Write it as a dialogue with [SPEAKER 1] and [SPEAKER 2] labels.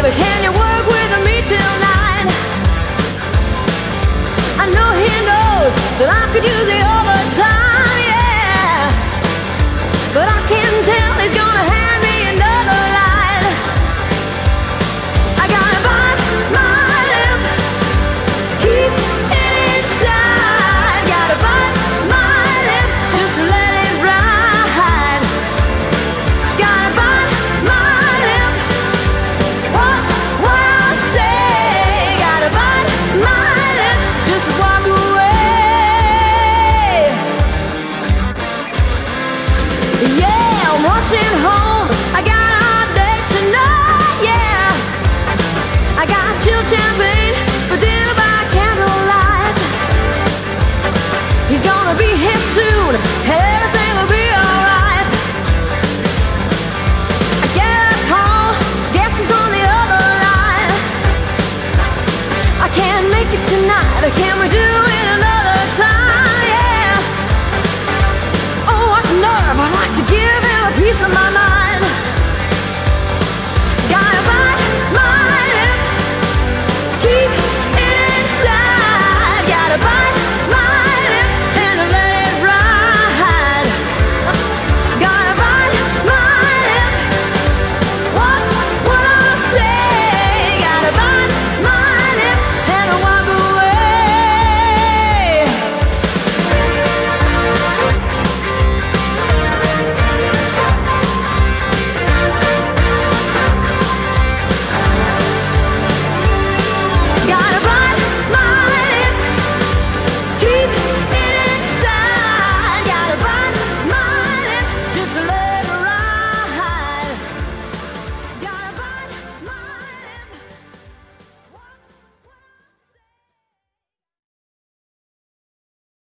[SPEAKER 1] Baby, can you work with me tonight? I know he knows that I could use the overtime, yeah. But I can tell he's gonna hand me another line. I gotta bite my lip, keep it inside. Gotta bite my lip, just let it ride. Gotta bite my lip, what's what I say? Gotta bite my lip, just walk away. Yeah, I'm rushing home.